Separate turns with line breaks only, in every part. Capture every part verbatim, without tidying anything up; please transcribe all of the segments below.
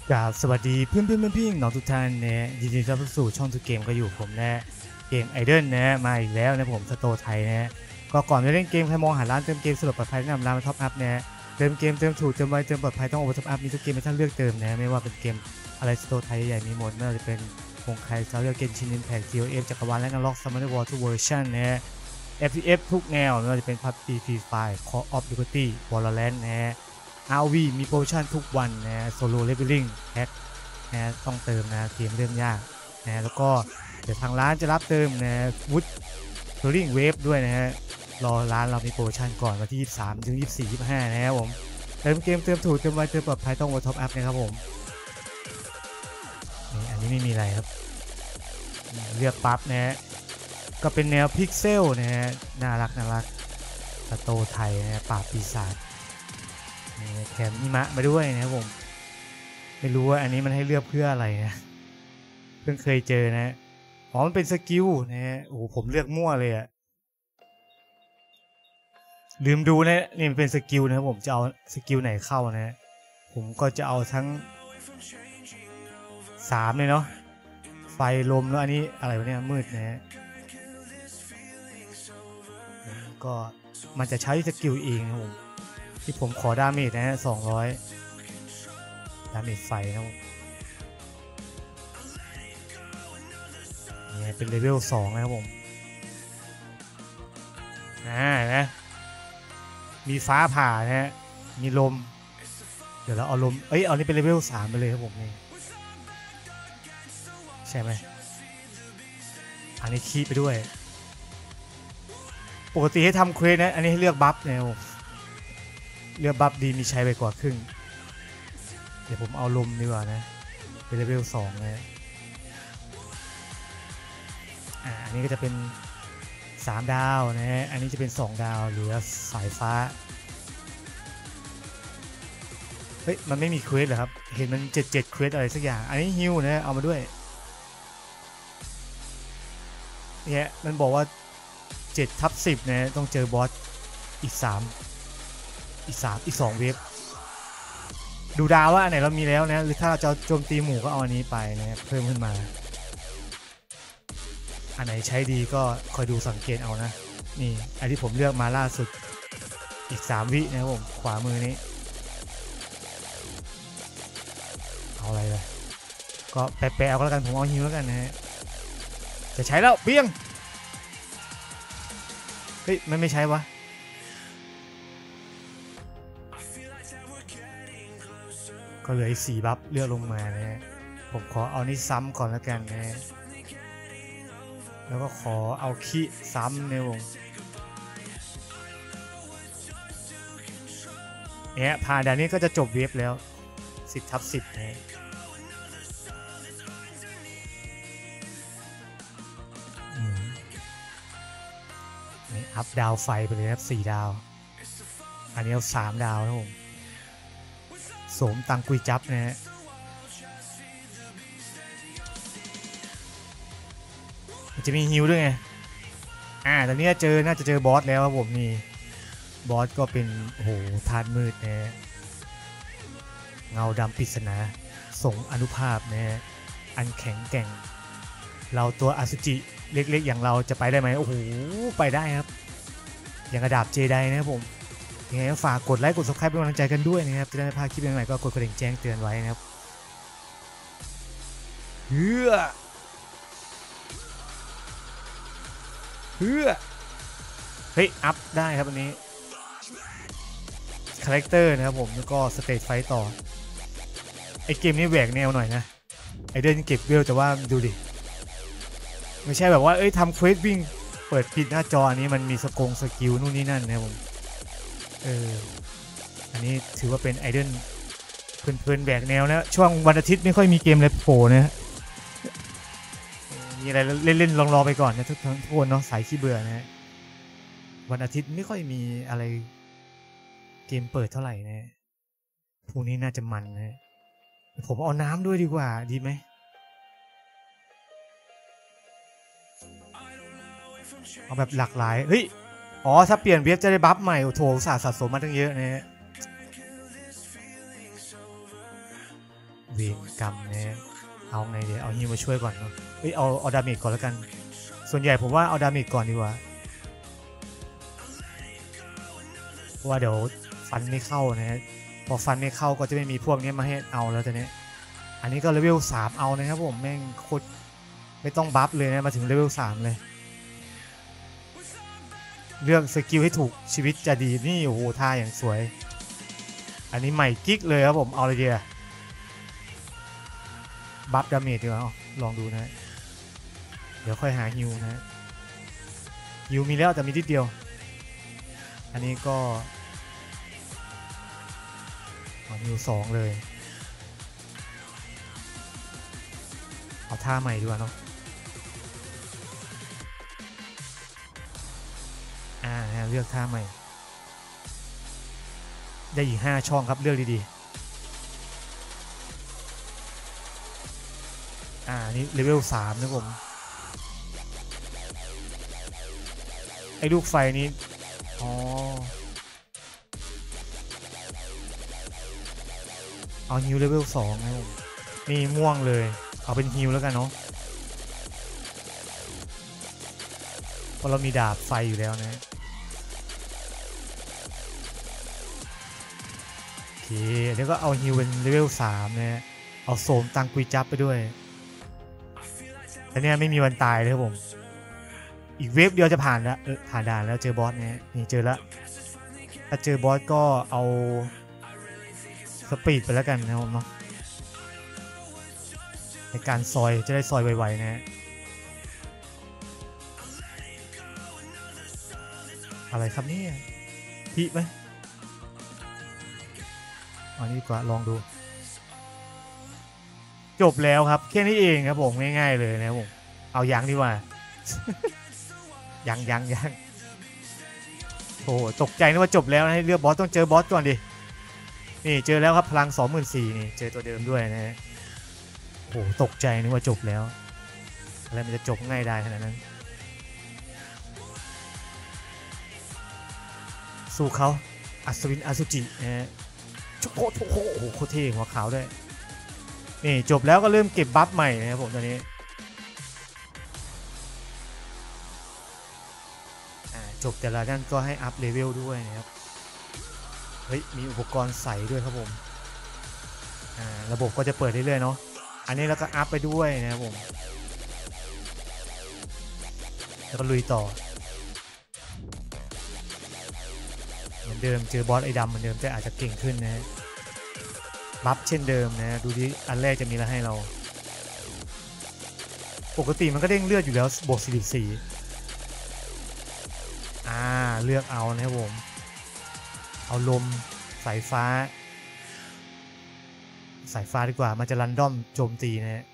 กราบสวัสดีเพื่อนเพื่อนเพื่อนพี่น้องทุกท่านนะยินดีต้อนรับสู่ช่องทุกเกมก็อยู่ผมนะเกมไอเดิลนะมาอีกแล้วนะผมสโตไทยนะก็ก่อนจะเล่นเกมใครมองหาร้านเติมเกมสะดวกปลอดภัยแนะนำร้านท็อปอัพนะเติมเกมเติมถูกเติมไวเติมปลอดภัยต้องโอเวอร์ท็อปอัพมีทุกเกมให้ท่านเลือกเติมนะไม่ว่าเป็นเกมอะไรสโตไทยใหญ่มีหมดไม่ว่าจะเป็นวงใครซาเรียลเกนชินอิมแพค ที โอ เอฟ จักรวาลและนักล็อกซัมเมอร์วอร์ทุกเวอร์ชันนะ เอฟ พี เอฟ ทุกแนวไม่ว่าจะเป็น พับจี Free Fire Call of Duty Valorant นะ อาร์ โอ วี มีโปรโมชั่นทุกวันนะโซโล่เลเวลลิ่งแพ็คนะต้องเติมนะเกมเริ่มยากนะแล้วก็เดี๋ยวทางร้านจะรับเติมนะวูดโรลลิ่งเวฟด้วยนะฮะรอร้านเรามีโปรโมชั่นก่อนวันที่ยี่สิบสามถึงยี่สิบสี่ ยี่สิบห้านะครับผมเติมเกมเติมถูกเติมไวเติมปลอดภัยต้องโอท็อปอัพนะครับผมนี่อันนี้ไม่มีอะไรครับเลือกปั๊บนะฮะก็เป็นแนวพิกเซลนะฮะน่ารักน่ารักสโตไทยนะปราบปีศาจแถมหิมะมาด้วยนะครับผมไม่รู้ว่าอันนี้มันให้เลือกเพื่ออะไรนะเพิ่งเคยเจอนะอ๋อมันเป็นสกิลนะฮะโอ้โหผมเลือกมั่วเลยอะลืมดูนะนี่มันเป็นสกิลนะครับผมจะเอาสกิลไหนเข้านะผมก็จะเอาทั้งสามเลยเนาะไฟลมแล้วอันนี้อะไรวะเนี่ยมืดนะฮะก็มันจะใช้สกิลเองนะผมที่ผมขอดาเมจนะฮะสองร้อยดาเมจไฟนะผมเนี่ยเป็นเลเวลสองนะครับผมอ่านะมีฟ้าผ่านะฮะมีลมเดี๋ยวเราเอาลมเอ้ยเอานี่เป็นเลเวลสามไปเลยครับผมนี่ใช่ไหมอันนี้คีบไปด้วยปกติให้ทำเควสนะอันนี้ให้เลือกบัฟเนี่ยเลือกบัฟดีมีใช้ไปกว่าครึ่งเดี๋ยวผมเอาลมดีกว่านะเป็นเลเวลสองนะอ่าอันนี้ก็จะเป็นสามดาวนะฮะอันนี้จะเป็นสองดาวเหลือสายฟ้าเฮ้ยมันไม่มีเควสเหรอครับเห็นมันเจ็ดเจ็ดเควสอะไรสักอย่างอันนี้ฮิวนะเอามาด้วยเนี่ยมันบอกว่าเจ็ดทับสิบนะต้องเจอบอสอีกสามอีกสามอีกสองเวฟดูดาวว่าอันไหนเรามีแล้วนะหรือถ้าเราจะโจมตีหมู่ก็เอาอันนี้ไปนะเพิ่มขึ้นมาอันไหนใช้ดีก็คอยดูสังเกตเอานะนี่อันที่ผมเลือกมาล่าสุดอีกสามวินะครับผมขวามือนี้เอาอะไรเลยก็แปะๆเอาก็แล้วกันผมเอาฮิวแล้วกันนะฮะจะใช้แล้วเบี้ยงเฮ้ยมันไม่ใช้วะก็เหลืออีกสี่บัฟเลือกลงมานะฮะผมขอเอานี่ซ้ำก่อนแล้วกันนะแล้วก็ขอเอาขี้ซ้ำในวงเนี่ยผ่านด่านนี้ก็จะจบเวฟแล้วสิบทับสิบนะนี่อัพดาวไฟไปเลยครับสี่ดาวอันนี้เอาสามดาวนะผมสมตังกุยจับนะฮะจะมีฮิวด้วยไงอ่าตอนนี้เจอน่าจะเจอบอสแล้วครับผมนี่บอสก็เป็นโอ้โหธาตุมืดนะเงาดำปริศนาส่งอนุภาพนะอันแข็งแกร่งเราตัวอสุจิเล็กๆอย่างเราจะไปได้ไหมโอ้โหไปได้ครับอย่างกระดาบเจไดนะครับผมยังไงฝากกดไลค์กดซับสไครป์เป็นกำลังใจกันด้วยนะครับจะได้ไม่พลาดคลิปใหม่ๆก็กดกระดิ่งแจ้งเตือนไว้นะครับเฮ้อเฮ้อเฮ้ยอัพได้ครับอันนี้คาแรคเตอร์นะครับผมแล้วก็สเตจไฟต่อไอเกมนี้แหวกแนวหน่อยนะไอเดินเก็บเวลแต่ว่าดูดิไม่ใช่แบบว่าเอ้ยทำเควสวิ่งเปิดปิดหน้าจออันนี้มันมีสกงสกิลนู่นนี่นั่นนะครับผมเอออันนี้ถือว่าเป็นไอเดิลเพลินๆแหวกแนวนะช่วงวันอาทิตย์ไม่ค่อยมีเกมอะไรโผล่นะมีอะไรเล่นๆลองๆไปก่อนนะทุกทุกคนเนาะสายขี้เบื่อนะวันอาทิตย์ไม่ค่อยมีอะไรเกมเปิดเท่าไหร่นะพวกนี้น่าจะมันนะผมเอาน้ำด้วยดีกว่าดีไหมเอาแบบหลากหลายเฮ้ยอ๋อถ้าเปลี่ยนเวฟจะได้บัฟใหม่โอ้โหสะสมมาตั้งเยอะนะฮะ เวเวรกรรมนะเอาไงเดี๋ยวเอาฮิวมาช่วยก่อนเนาะเอ้ยเอาเอาดาเมจก่อนแล้วกันส่วนใหญ่ผมว่าเอาดาเมจก่อนดีกว่าเพราะว่าเดี๋ยวฟันไม่เข้านะพอฟันไม่เข้าก็จะไม่มีพวกนี้มาให้เอาแล้วแต่เนี้ยอันนี้ก็เลเวลสามเอานะครับผมแม่งโคตรไม่ต้องบัฟเลยนะมาถึงเลเวลสามเลยเลือกสกิลให้ถูกชีวิตจะดีนี่โอ้โหท่าอย่างสวยอันนี้ใหม่กิ๊กเลยครับผมเอาเลยเดียบัฟดาเมจดีกว่าลองดูนะเดี๋ยวค่อยหาฮิวนะฮิวมีแล้วแต่มีนิดเดียวอันนี้ก็เอาฮิวสองเลยเอาท่าใหม่ดีกว่าเนาะอ่าเลือกท่าใหม่ได้อีกห้าช่องครับเลือกดีๆอ่านี่เลเวลสามนะผมไอ้ลูกไฟนี้อ๋อเอาฮิวเลเวลสองนะผมนี่ม่วงเลยเอาเป็นฮิวแล้วกันเนาะเพราะเรามีดาบไฟอยู่แล้วนะโอเคแล้วก็เอาฮิวเป็นเลเวลสามนะเอาโสมตังกุยจับไปด้วยแต่เนี่ยไม่มีวันตายเลยครับผมอีกเวฟเดียวจะผ่านแล้วเออผ่านด่านแล้วเจอบอสเนี่ยนี่เจอแล้วถ้าเจอบอสก็เอาสปีดไปแล้วกันนะครับเนาะในการซอยจะได้ซอยไวๆนะอะไรครับนี่พี่ไหมอันนี้ก็ลองดูจบแล้วครับแค่นี้เองครับผมง่ายๆเลยนะครับผมเอายังดีกว่า ยังยังยังโอ้ตกใจนึกว่าจบแล้วนะให้เลือกบอสต้องเจอบอสก่อนดินี่เจอแล้วครับพลัง สองหมื่นสี่พัน นี่เจอตัวเดิมด้วยนะโอ้ตกใจนึกว่าจบแล้วอะไรมันจะจบง่ายได้ขนาดนั้นสู้เขาอัศวินอาซุจินะฮะโอ้โหโอ้โหโคตรเท่หัวขาวด้วยนี่จบแล้วก็เริ่มเก็บบัฟใหม่นะครับผมตอนนี้จบแต่ละด้านก็ให้อัพเลเวลด้วยนะครับเฮ้ยมีอุปกรณ์ใส่ด้วยครับผมอ่าระบบก็จะเปิดเรื่อยๆเนาะอันนี้แล้วก็อัพไปด้วยนะครับผมแล้วก็ลุยต่อเหมือนเดิมเจอบอสไอ้ดำเหมือนเดิมแต่อาจจะเก่งขึ้นนะบัฟเช่นเดิมนะดูที่อันแรกจะมีอะไรให้เราปกติมันก็เด้งเลือดอยู่แล้วบวกสี่สิบสี่อ่าเลือกเอานะครับผมเอาลมสายฟ้าสายฟ้าดีกว่ามันจะรันดอมโจมตีนะฮะ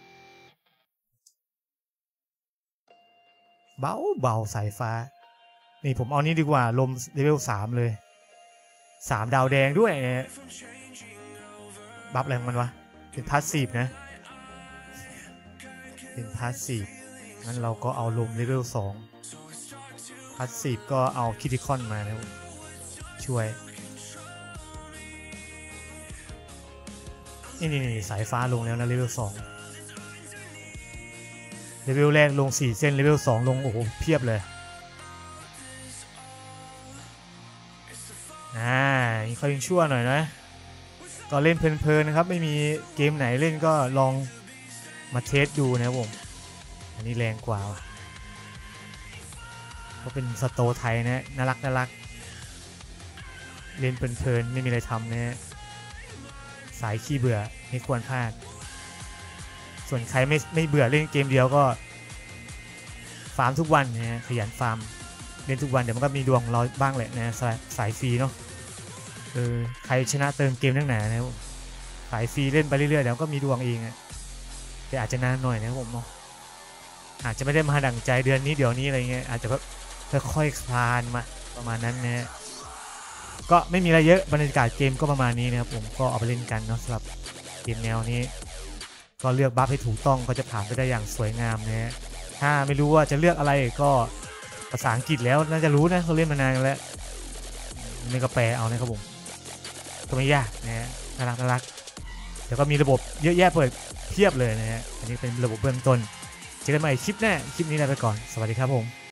เบาเบาสายฟ้านี่ผมเอานี้ดีกว่าลมเลเวลสามเลยสามดาวแดงด้วยนะบัฟอะไรของมันวะเป็นพาสซีฟนะเป็นพาสซีฟงั้นเราก็เอาลมเลเวลสองพาสซีฟก็เอาคิติคอนมานะช่วยนี่นี่สายฟ้าลงแล้วนะเลเวลสองเลเวลแรกลงสี่เส้นเลเวลสองลงโอ้โหเพียบเลยอ่านี่เขายังชั่วหน่อยนะก็เล่นเพลินๆนะครับไม่มีเกมไหนเล่นก็ลองมาเทสดูนะครับผมอันนี้แรงกว่าก็เป็นสโตไทยนะน่ารักน่ารักเล่นเพลินๆไม่มีอะไรทำนะสายขี้เบื่อไม่ควรพลาดส่วนใครไม่ไม่เบื่อเล่นเกมเดียวก็ฟาร์มทุกวันนะขยันฟาร์มเล่นทุกวันเดี๋ยวมันก็มีดวงเราบ้างแหละนะสายสายฟรีเนาะเออใครชนะเติมเกมทั้งหนานะสายฟรีเล่นไปเรื่อยๆเดี๋ยวก็มีดวงเองอะแต่อาจจะนานหน่อยนะผมเนาะอาจจะไม่ได้มาดั่งใจเดือนนี้เดี๋ยวนี้อะไรเงี้ยอาจจะค่อยๆคลานมาประมาณนั้นนะก็ไม่มีอะไรเยอะบรรยากาศเกมก็ประมาณนี้นะครับผมก็เอาไปเล่นกันเนาะสำหรับเกมแนวนี้ก็เลือกบัฟให้ถูกต้องก็จะผ่านไปได้อย่างสวยงามนะฮะถ้าไม่รู้ว่าจะเลือกอะไรก็ภาษาอังกฤษแล้วน่าจะรู้นะเขาเล่นมานานกันแล้วนี่ก็แปลเอานะครับผมก็ไม่ยากนะฮะน่ารักน่ารักแล้วก็มีระบบเยอะแยะเปิดเพียบเลยนะฮะอันนี้เป็นระบบเบื้องต้นเจอกันใหม่คลิปหน้าคลิปนี้ลาไปก่อนสวัสดีครับผม